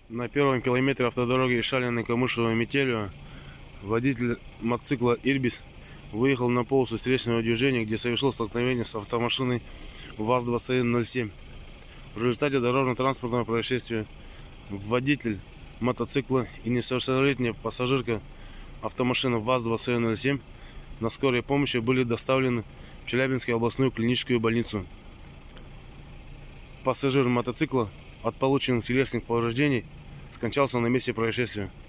На первом километре автодороги Шалино-Камышево-Метелево водитель мотоцикла «Ирбис» выехал на полосу встречного движения, где совершил столкновение с автомашиной ВАЗ-2107. В результате дорожно-транспортного происшествия водитель мотоцикла и несовершеннолетняя пассажирка автомашины ВАЗ-2107 на скорой помощи были доставлены в Челябинскую областную клиническую больницу. Пассажир мотоцикла от полученных телесных повреждений скончался на месте происшествия.